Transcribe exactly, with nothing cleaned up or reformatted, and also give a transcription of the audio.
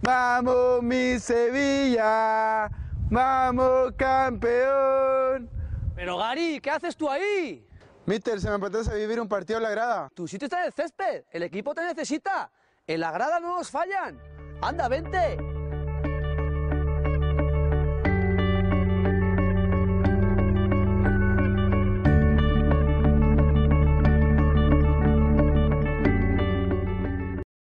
Vamos mi Sevilla, vamos campeón. Pero Gary, ¿qué haces tú ahí? Mister, se me apetece vivir un partido en la grada. Tu sitio está en el césped, el equipo te necesita. En la grada no nos fallan. Anda, vente.